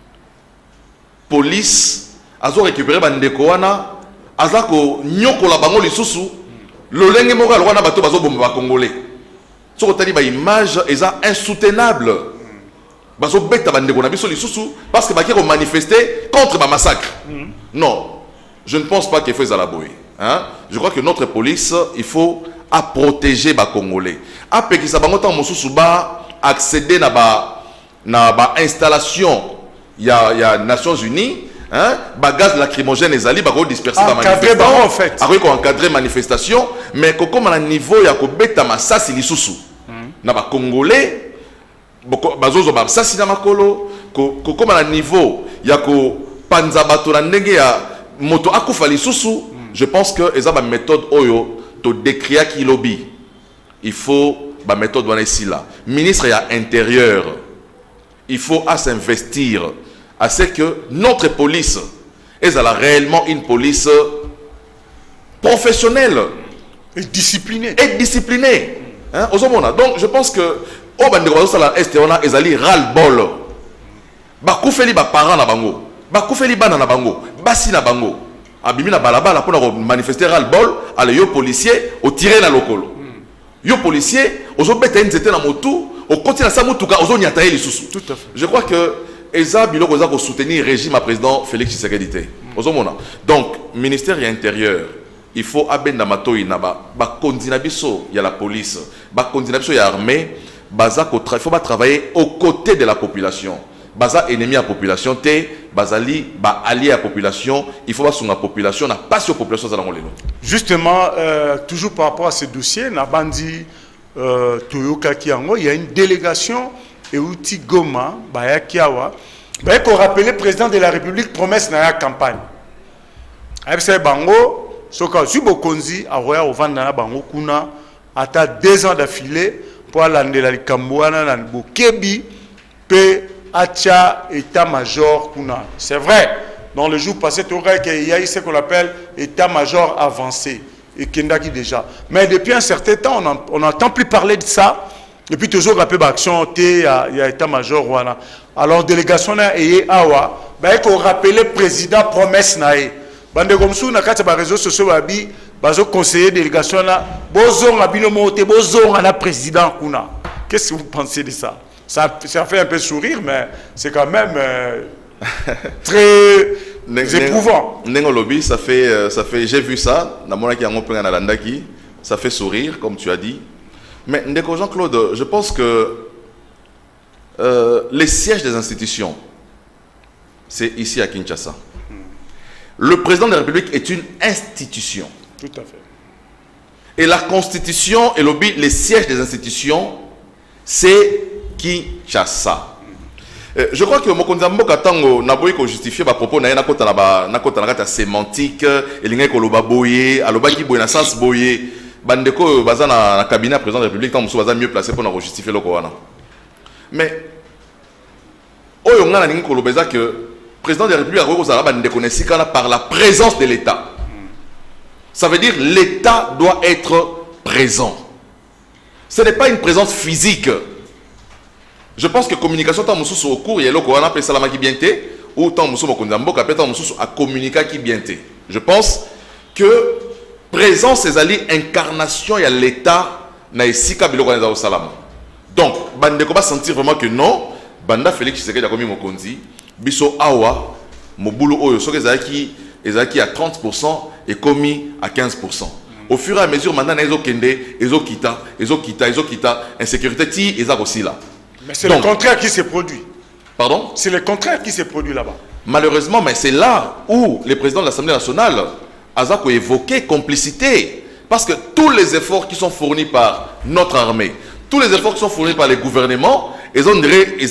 Police azo récupéré bandeko wana, azako nyoko la bango lisusu, lolenge moko alwana bato bazo bomba ba congolais. Ce que tu as image est insoutenable. Bazo beta bandeko na biso lisusu parce que baki ko manifester contre ba massacre. Non, je ne pense pas qu'il faut la boy. Hein? Je crois que notre police, il faut à protéger ba congolais. A pekisa bango ta mosusu ba accéder na ba installation il y a Nations Unies hein gaz lacrymogène ezali ba ko disperser ba manifestation en fait ako encadrer manifestation mais comme na niveau ya ko beta masasi lisusu na ba congolais bazozo ba masasi na makolo comme na niveau ya ko panza bato na ndenge ya moto akufa lisusu. Je pense que eza ba méthode oyo to décrire qui lobby il faut ba méthode wana ici là ministre ya intérieur il faut à s'investir à ce que notre police est réellement une police professionnelle et disciplinée. Hein? Donc je pense que au bandeko sala est on a ezali ras-le-bol. Ba koufeli ba parents na bango, ba koufeli bana na bango, basi na bango. Abimi na balabala pour manifester ras-le-bol, ale yo policier au tirer na lokolo. Yo policier, ozo beta nzete na motu, au continue na sa mutuka ozo nyataye lisusu. Tout à fait. Je crois que Eza biloko za ko soutenir régime à président Félix Tshisekedi. Donc ministère de l'intérieur, il faut abenda matoi na ba kondina biso ya la police, ba kondina biso ya armée, baza ko il faut pas travailler aux côtés de la population. Baza ennemi à population té, bazali ba allié à population, il faut pas sur la population na pas sur population za ngolelo. Justement toujours par rapport à ce dossier na bandi Toyoka Kiango, il y a une délégation et outil Goma, Baya Kiawa, pour rappeler le président de la République promesse dans la campagne. Avec Bango, Soka Zubokonzi, a Roya au Vandana Bango Kuna, a 2 ans d'affilée pour aller la Kambouana, dans le Bokebi, pe Acha état-major Kuna. C'est vrai, dans le jour passé, il y a eu ce qu'on appelle état-major avancé, et Kendaki déjà. Mais depuis un certain temps, on n'entend plus parler de ça. Et puis toujours rappelé l'action, il y a état-major. Voilà. Alors, délégation et Awa, il faut rappeler le président promesse. Bande comme ça, na kati ba réseaux sociaux babi, bazo conseiller délégation là, bozo ngabino moté, bozo ngana président kuna. Qu'est-ce que vous pensez de ça? Ça fait un peu sourire, mais c'est quand même très éprouvant. Nengolobi, ça fait j'ai vu ça, na mona ki yango penga na landaki, ça fait sourire comme tu as dit. Mais Ndeko Jean-Claude, je pense que les sièges des institutions, c'est ici à Kinshasa. Le président de la République est une institution. Tout à fait. Et la Constitution et les sièges des institutions, c'est Kinshasa. Je crois que Mokonzi Mboka Tango n'a pas justifié ma propos na kota na sémantique, elinga ko loba boye, aloba ki boye na sens boye. Bandeko baza na cabinet président de la République tant baza mieux placé pour justifier le Coran. Mais oyo ngana ningi ko lobeza que président de la République a kozala bandeko nesikana par la présence de l'État. Ça veut dire l'État doit être présent. Ce n'est pas une présence physique. Je pense que communication tant mususu au cours yelo ko wana pe salama ki bienté ou tant mususu mokonza mboka pe tant mususu a communiquer ki bienté. Je pense que présence ezali incarnation ya l'État na esika biloko na za salama. Donc bandeko ba sentir vraiment que non, banda Félix Tshisekedi a commis mokonzi biso awa mobulu oyo soki ezaki à 30% et commis à 15%. Au fur et à mesure maintenant na ezokita insécurité ti eza aussi là. Mais c'est le contraire qui s'est produit. Pardon? C'est le contraire qui s'est produit là-bas. Malheureusement, mais c'est là où le président de l'Assemblée nationale a évoqué complicité. Parce que tous les efforts qui sont fournis par notre armée, tous les efforts qui sont fournis par les gouvernements, ils ont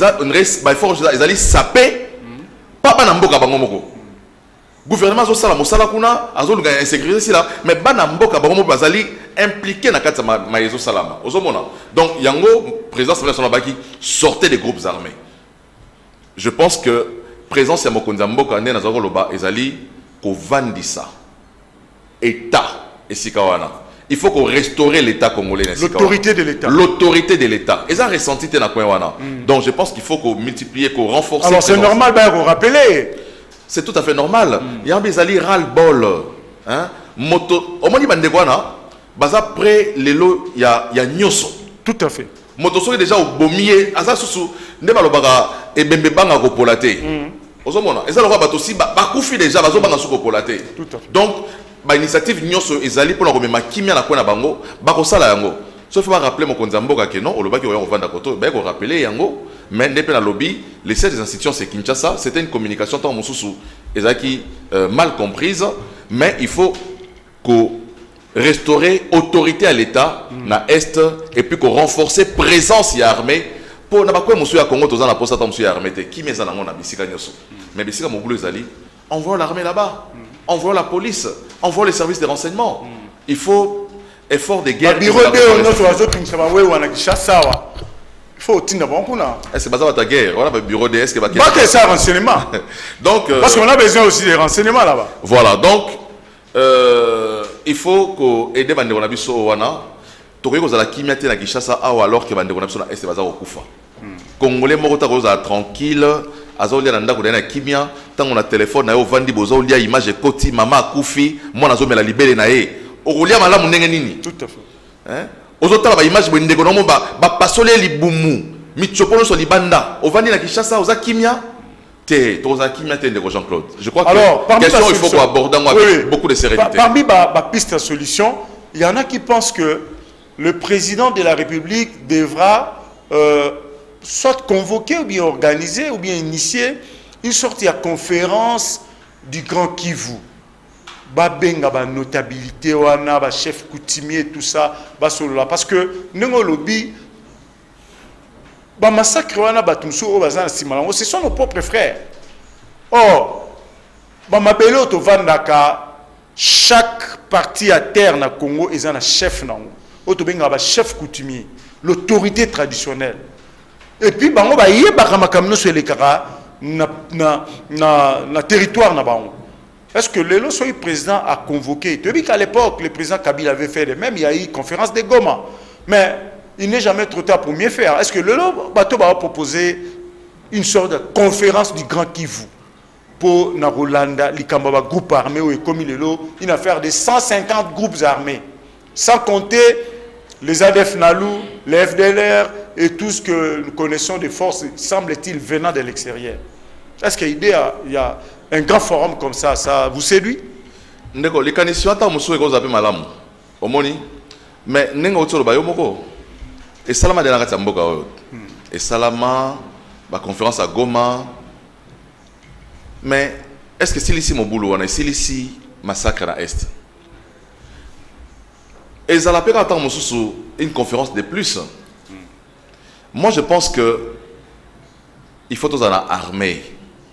sapé. Pas Banamboka Bangomoko. Gouvernement a sala mosala kuna, a insécurité si là, mais Banamboka Bangomo Bazali impliqué dans Katama Maïzo Salama. Donc, Yango, président de l'Assemblée nationale, sortait des groupes armés. Je pense que présence ya Mokonzi Mboka né na Loba ezali ko vandisa État et sikawana. Il faut qu'on restaure l'État congolais. L'autorité de l'État. L'autorité de l'État. Et ça ressenti na Kouéwana. Donc je pense qu'il faut qu'on multiplie, qu'on renforce. Alors c'est normal, vous rappelez. C'est tout à fait normal. Il y a un bizali ras-le-bol. Hein? Moto. Au moins il baza près lelo ya nyoso. Tout à fait. Moto soki déjà au bomier asa susu ne balobaka et bembe banga ko polaté. Ozomona. Et ça le roi batosi ba kufi déjà bazo banga suko polaté. Donc ba initiative nyoso ezali pour la remema kimia na kona bango ba ko sala yango. Sauf que rappeler mon Konzamboka que non, au lobby qui va vendre à côté, ben on rappeler yango, mais n'est pas dans le lobby, les sièges des institutions c'est Kinshasa, c'était une communication tant mon sous qui mal comprise, mais il faut qu'on restaurer autorité à l'État na est et puis qu'on renforcer présence y armée pour n'a pas quoi monsieur à Congo tous la poste monsieur armée qui met ça dans mon abisika nyoso, mais bisika mon boulot zali, envoie l'armée là-bas, envoie la police, envoie les services de renseignement, il faut effort de guerre. Il faut tenir bon pour là. Est-ce que c'est ta guerre? Voilà le bureau de est-ce que pas que ça renseignement. Donc parce qu'on a besoin aussi des renseignements là-bas. Voilà, donc il faut que aider bande on a biso wana. Tokoki kozala kimia te na Kinshasa alors que bande on a biso na est baza okufa. Congolais moko ta kozala tranquille, azolia na ndako na kimia, tango na téléphone na yo vandi bozo lia image koti mama akufi, mwana azomela libele na ye. Okolia malamu ndenge nini? Tout à fait. Hein? Ozotala ba image bende konomo ba pasole libumu, mitchopono so libanda. Ovandi na Kinshasa oza kimia te, toza kimia te ndeko Jean-Claude. Je crois que alors, question il faut qu'on aborde avec beaucoup de sérénité. Parmi ma piste à solution, il y en a qui pensent que le président de la République devra soit convoquer ou bien organiser ou bien initier une sorte de conférence du Grand Kivu. Babenga ba notabilité wana ba chef coutumier tout ça ba solo parce que nengo lobby ba massacre wana ba tumso o bazana simalango ce sont nos propres frères. Or ba mabelo to vandaka chaque parti à terre na Congo est un chef nango o to benga ba chef coutumier l'autorité traditionnelle et puis bango ba yeba makamno sur les kara na territoire na bango. Est-ce que le président a convoqué? Tu dis qu'à l'époque, le président Kabila avait fait de même, il y a eu une conférence de Goma. Mais il n'est jamais trop tard pour mieux faire. Est-ce que le bateau va proposer une sorte de conférence du Grand Kivu pour Narolanda, l'Ikambaba groupe armé, ou comme il est là, une affaire de 150 groupes armés, sans compter les ADF Nalou, les FDLR et tout ce que nous connaissons des forces, semble-t-il, venant de l'extérieur. Est-ce qu'il y a un grand forum comme ça vous séduit? Ndeko, les canisiens, tant monsieur est appelé malam, omoni, mais n'engo tolo bayo moko. Et salama de la katamboka et salama, la conférence à Goma. Mais est-ce que c'est ici mon boulot, on est ici massacre à l'est? Et ça l'a pas attendre une conférence de plus. Moi je pense que il faut tous en armée.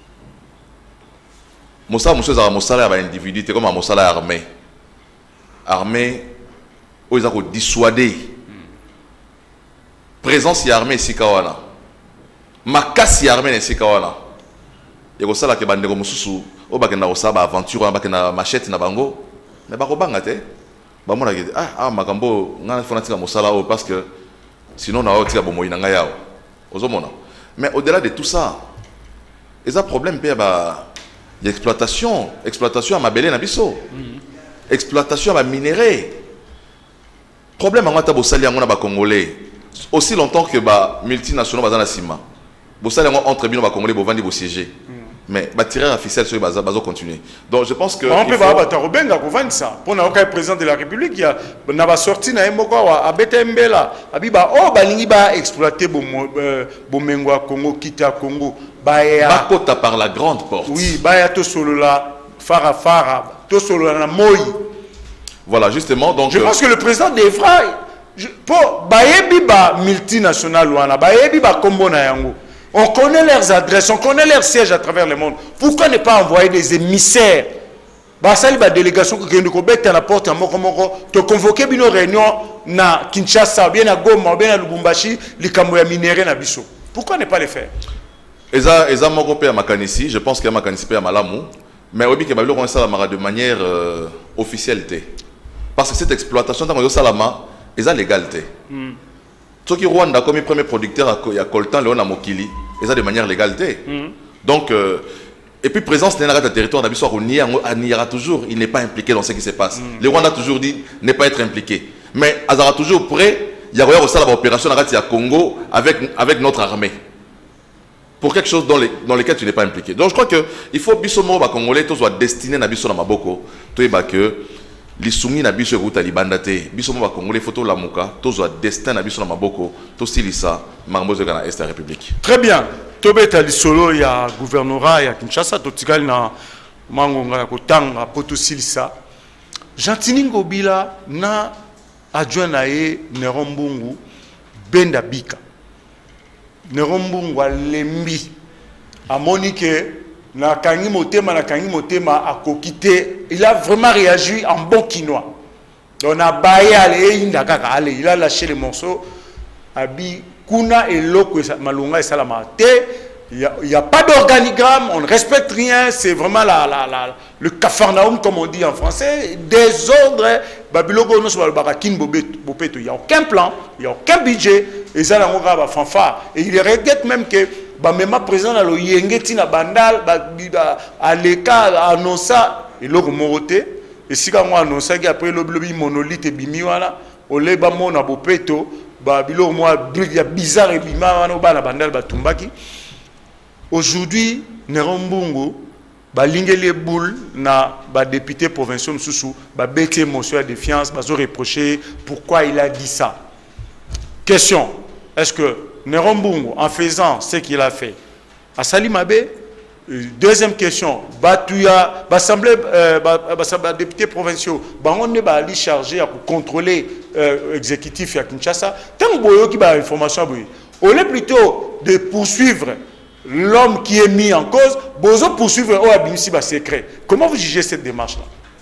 Moussa Moussa individu comme un Moussa armé. Armée, où ils ont dissuadé. Présence armée ici kawana. Makasi armée ici kawana. Et comme ça là que bande comme Moussou, au bakena osaba aventure, bakena machette na bango. Mais bako bangate. Ba mona que makambo ngana fonati ka Moussa là parce que sinon na otika bomoyi na ngayao. Ozomona. Mais au-delà de tout ça, ils ont problème pe ba il y a exploitation à Mabélé Nabiso, exploitation à minerai. Problème à Mata Bossali à Congolais. Aussi longtemps que les multinationaux sont dans la cima. Bossali entre bien Congolais pour vendre siéger. Mais tirer la ficelle sur les bases continuer. Donc je pense que. On peut vendre ça. Pour le président de la République, il y a sorti na à Betembela. Abiba oh balingi ba exploiter Bomengwa Congo, Kita Congo. Bakota par la grande porte. Oui, Baya to solo la Fara to solo la Moi. Voilà justement donc. Je pense que le président devra pour Bayebi ba multinational wana Bayebi ba kombo na yango. On connaît leurs adresses, on connaît leurs sièges à travers le monde. Pourquoi ne pas envoyer des émissaires? Basali ba délégation qui vient de la porte à Mokomoko, te convoquer une réunion na Kinshasa, bien à Goma, bien à Lubumbashi, les Kamboya minérés na Bisso. Pourquoi ne pas le faire? Eza moko pe à Makanisi, je pense qu'il y a Makanisi pe à Malamu, mais obi ke babilo on ça de manière officielle. Parce que cette exploitation dans le Salama, eza légalité. Ce qui Rwanda comme premier producteur il y a Coltan Léon Mokili, eza de manière légalité. Donc et puis présence dans le territoire d'Abisso on y ira toujours, il n'est pas impliqué dans ce qui se passe. Le Rwanda a toujours dit ne pas être impliqué. Mais Azara toujours prêt, il y a aussi l'opération à Congo avec notre armée. Pour quelque chose dans lequel tu n'es pas impliqué. Donc je crois qu'il faut que Bissomo Congolais soit destiné à Bisso Maboko, que lisungi na biso ekuta libanda te biso mo bakongole photo lamuka tozwa destin na biso na maboko tosilisa makambo ezweka na est ya république. Très bien. Tobeta lisolo ya gouvernorat ya Kinshasa totikali na mangonga ya kotanga po tosilisa. Jantini Ngobila na adjoint na ye Nerombungu Benda Bika. Nerombungu alembi amoni ke na kangi motema a kokite, il a vraiment réagi en bon quinois. On a baillé allé, il a lâché les morceaux. Abi kuna et loko malunga et salamate. Il n'y a pas d'organigramme, on ne respecte rien, c'est vraiment le cafarnaum comme on dit en français, désordre. Babilogo no so barakin bopeto, il n'y a aucun plan, il n'y a aucun budget, et ça la ngora ba fanfare. Et il regrette même que même président na lo yengeti na bandal à l'écart annonça et logo moroté et si quand on annonça qu'après le lobby monolithe bimi wala ole ba mona bopeto ba bilo moi bizarre et bima wana ba na bandal ba tumbaki. Aujourd'hui Nerombungu ba lingeli boule na ba député provincial msusu ba bete motion de défiance ba zo reprocher pourquoi il a dit ça. Question, est-ce que Nerombungu, en faisant ce qu'il a fait, à Salimabé, deuxième question, Batouya, député provinciaux, on est allé charger pour contrôler l'exécutif à Kinshasa. Tant que vous avez information, on est plutôt de poursuivre l'homme qui est mis en cause, vous poursuivre au secret. Comment vous jugez cette démarche-là?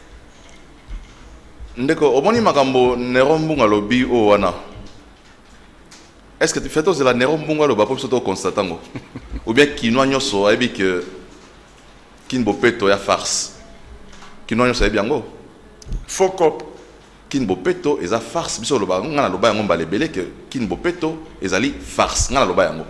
Ndeko, au moment où Nerombungu a lobby au Wana. Est-ce que tu fais de la Nerombunga le bapop soto constatango ou bien Kinoa nyoso ebi que Kinbopeto ya farce Kinoa nyoso ebi yango fokop Kinbopeto eza farce biso lo ba ngana lo ba yango balebele que Kinbopeto ezali farce ngana lo ba yango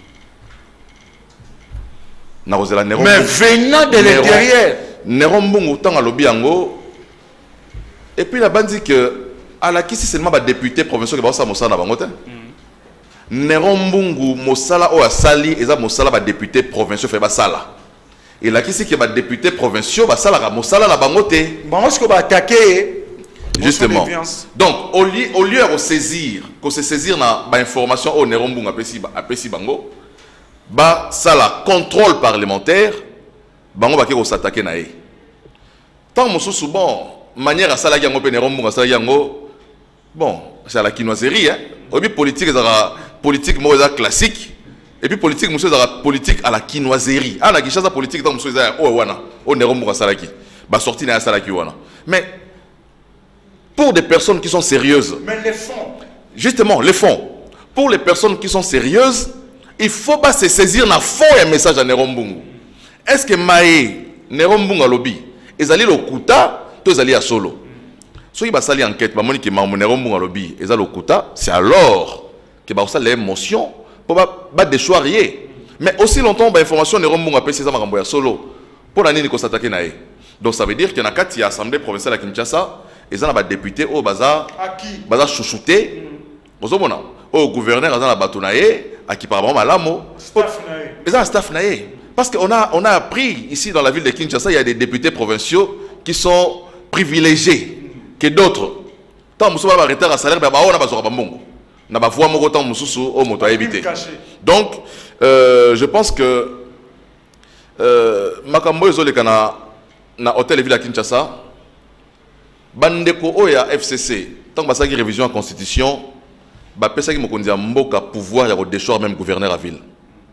na ozela Nerombunga mais venant de l'intérieur Nerombunga tanga lobi yango et puis la bande dit que à la kisi seulement ba député provincial que ba sa mosana bango te. Nerombungu mosala o asali eza mosala ba député provinciaux fait basala et là qui c'est que ba député provinciaux basala ka mosala la bangote bango ce que ba attaquer justement donc au lieu de saisir qu'on se saisir na ba information au Nerombungu apesi bango ba sala contrôle parlementaire bango ba ko s'attaquer na e tant mosusu bon manière à sala yango pe Nerombungu asala yango bon c'est la quinoiserie hein obi politique ezara politique classique et puis politique monsieur politique à la quinoiserie à la Kinshasa politique dans monsieur oh wana on Nerombungu salaki ba sorti na salaki wana mais pour des personnes qui sont sérieuses mais les fonds justement les fonds pour les personnes qui sont sérieuses il faut pas se saisir na fond un message à Nerombungu est-ce que Maé Nerombungu lobby ezali lokuta to ezali ya solo soki basali enquête ba moni que Nerombungu lobby ezali lokuta c'est alors que bah ça l'émotion pour pas déchoirier mais aussi longtemps bah information Nerombungu appelle ces makambo ya solo pour la nini ko s'attaquer nae donc ça veut dire que na kati ya assemblée provinciale à Kinshasa ils ont ba député au bazar chouchouté ozomona au gouverneur azana bato nae à qui par malamo staff nae ils ont staff nae parce que on a appris ici dans la ville de Kinshasa il y a des députés provinciaux qui sont privilégiés que d'autres tant muso ba retard à salaire ba on a bazora bambongo. Donc, je pense que Makambo ezoleka na hôtel de ville à Kinshasa, bandeko oya FCC, tant que basaki révision en constitution, ba pesa ki mokonzi mboka pouvoir ya déchoir même gouverneur à ville.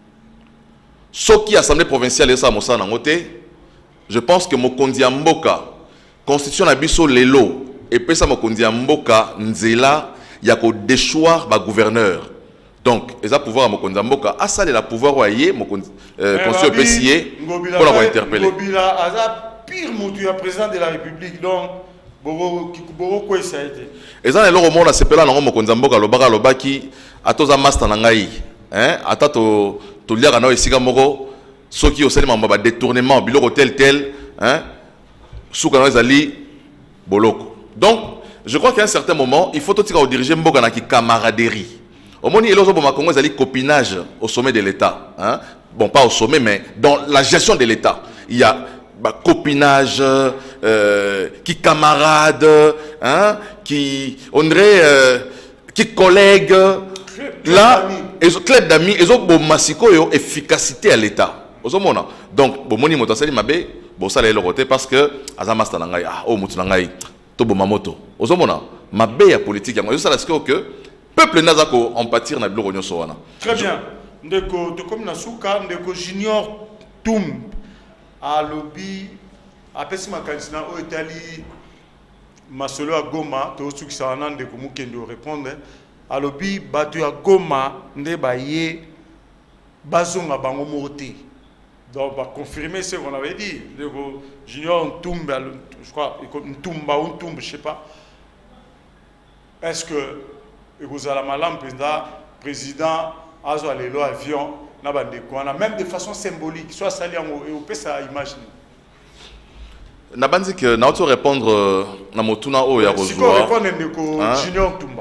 Soki assemblée provinciale esa mosana ngote, je pense que mokonzi mboka constitution na biso lelo et pesa mokonzi mboka nzela il y a qu'au déchoir ba gouverneur donc ils ont pouvoir à mokonzi mboka asale la pouvoir oyer mokonzi conseil PCA pour la interpeller Ngobila aza pire moutou président de la République donc bogo quoi ça a été et ça le moment là c'est là non mokonzi mboka lobaka lobaki atoza master na ngai hein ata to liaka na esika moko soki osali mamba ba détournement biloko tel hein souka na ezali boloko donc je crois qu'à un certain moment, il faut tout diriger Mboka na ki camaraderie. Au moment où il y a un copinage au sommet de l'État. Hein? Bon, pas au sommet, mais dans la gestion de l'État. Il y a copinage, qui camarade, hein, qui on dirait qui collègue. Là, ils ont club d'amis, ils ont bon massiko et efficacité à l'État. Donc, bon moni motasali mabe, bon ça le côté parce que azamasta nangai ah oh mutu nangai to bon mamoto. Ozomona mabe ya politique yango ça parce que peuple nazako empathir na biloko nyoso wana. Très bien. Ndeko to comme nasuka ndeko junior tum a lobby a pesi makanisi au Italie masolo a Goma to suki sa wana ndeko mukendo répondre a lobby batu ya Goma nde baye bazonga bango morté. Donc, on va confirmer ce qu'on avait dit. Le junior Ntumba, je crois, Ntumba ou Ntumba, je ne sais pas. Est-ce que vous avez la président Azo Alelo avion, même de façon symbolique, soit sali et on peut ça imaginer. Nabanzi que na auto répondre na motuna o ya si on répond à junior Ntumba.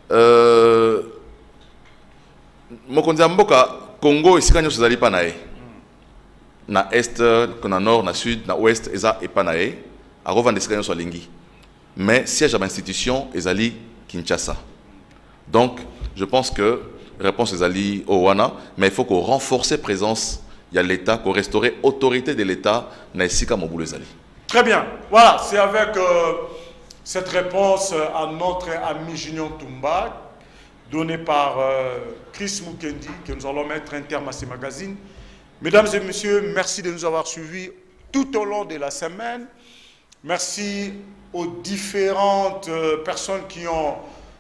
Mokonzi mboka Congo isika nyoso zali pa nae. Na est, na nord, na sud, na ouest, eza epanae, a revendre des sur lingi. Mais siège à l'institution, ezali Kinshasa. Donc, je pense que réponse ezali Owana, mais il faut qu'on renforce présence, il y a l'État, qu'on restaure autorité de l'État, na esika moboulou ezali. Très bien. Voilà, c'est avec cette réponse à notre ami Junior Ntumba, donnée par Chris Mukendi, que nous allons mettre un terme à ce magazine. Mesdames et messieurs, merci de nous avoir suivis tout au long de la semaine. Merci aux différentes personnes qui ont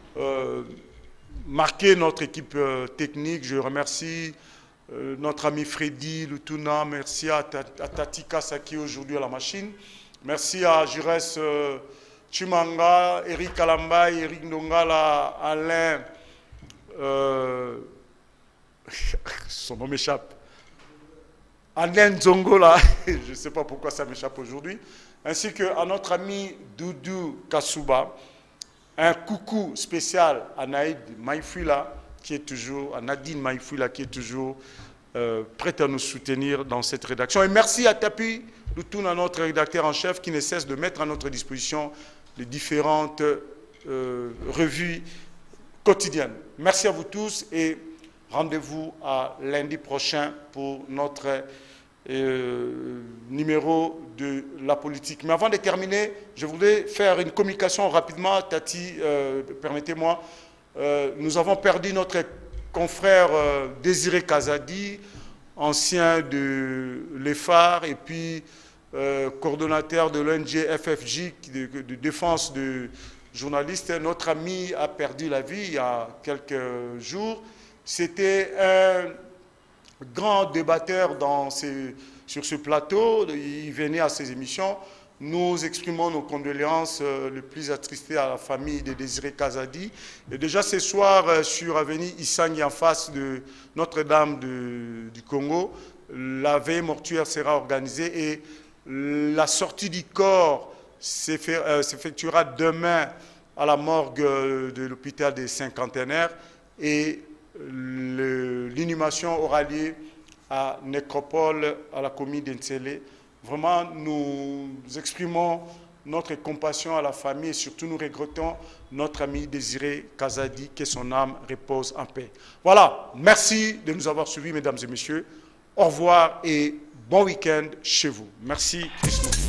marqué notre équipe technique. Je remercie notre ami Freddy Lutuna. Merci à Tati Kasaki aujourd'hui à la machine. Merci à Jires Chimanga, Eric Alambay, Eric Ndongala, Alain. Son nom m'échappe. Alain Zongola, je ne sais pas pourquoi ça m'échappe aujourd'hui, ainsi qu'à notre ami Doudou Kasuba, un coucou spécial à Naïd Maïfouila, qui est toujours, à Nadine Maïfouila, qui est toujours prête à nous soutenir dans cette rédaction. Et merci à Tapi Loutoun, à notre rédacteur en chef, qui ne cesse de mettre à notre disposition les différentes revues quotidiennes. Merci à vous tous et rendez-vous à lundi prochain pour notre numéro de la politique. Mais avant de terminer, je voudrais faire une communication rapidement. Tati, permettez-moi. Nous avons perdu notre confrère Désiré Kazadi, ancien de l'EFAR et puis coordonnateur de l'ONG FFJ de défense de journalistes. Notre ami a perdu la vie il y a quelques jours. C'était un grand débatteur sur ce plateau. Il venait à ces émissions. Nous exprimons nos condoléances les plus attristées à la famille de Désiré Kazadi. Et déjà ce soir, sur avenue Isangi, en face de Notre-Dame du Congo, la veille mortuaire sera organisée et la sortie du corps s'effectuera demain à la morgue de l'hôpital des Cinquantenaires et l'inhumation aura lieu à Nécropole, à la commune d'Ensele. Vraiment, nous exprimons notre compassion à la famille et surtout nous regrettons notre ami Désiré Kazadi, que son âme repose en paix. Voilà, merci de nous avoir suivis, mesdames et messieurs. Au revoir et bon week-end chez vous. Merci, Christophe.